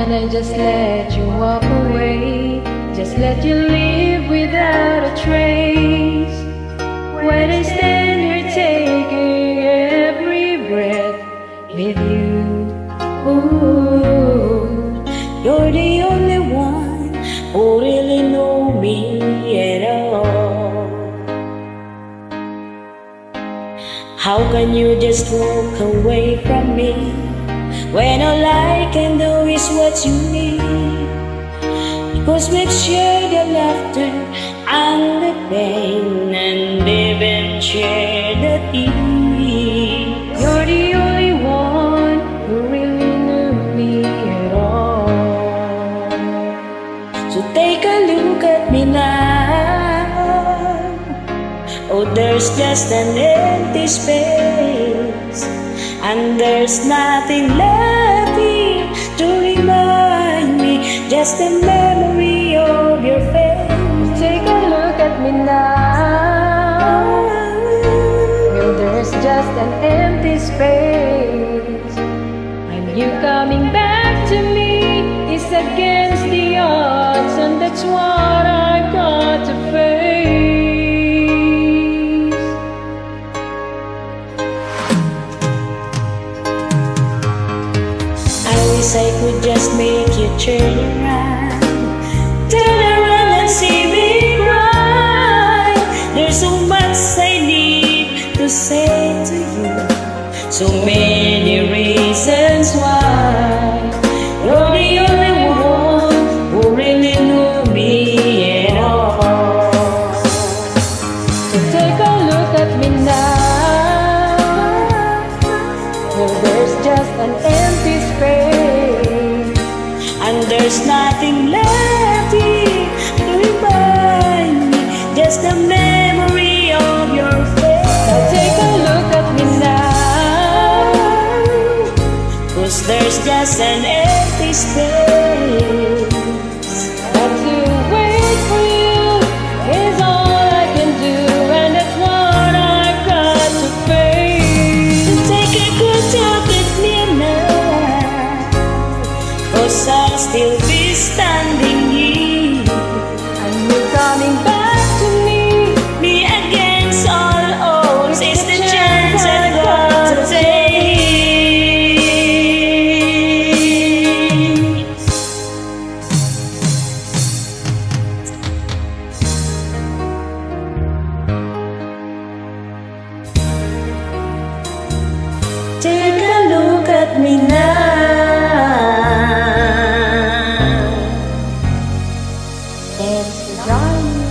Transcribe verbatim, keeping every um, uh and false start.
And I just let you walk away, just let you leave without a trace. When I stand here taking every breath with you. Ooh, you're the only one who really know me at all. How can you just walk away from me when all I can do is what you need? Because we've shared the laughter and the pain, and even shared the tears. You're the only one who really knew me at all. So take a look at me now. Oh, there's just an empty space, and there's nothing left here to remind me, just a memory of your face. Take a look at me now. Well, there's just an empty space, and you coming back to me is against the odds, and that's what I've got to face. I could just make you turn around, turn around and see me cry. There's so much I need to say to you, so many reasons why. You're the only one who really knew me at all. So take a look at me now. Well, there's just an empty space, and there's nothing left here to remind me, just a memory of your face. Now take a look at me now. Cause there's just an empty space. But to wait for you is all I can do, and that's what I've got to face. So take a good look at me now, cause I'll still be standing here, and you're coming back to me. me against all odds is the chance I've got to take. Take a look at me now. It's Johnny.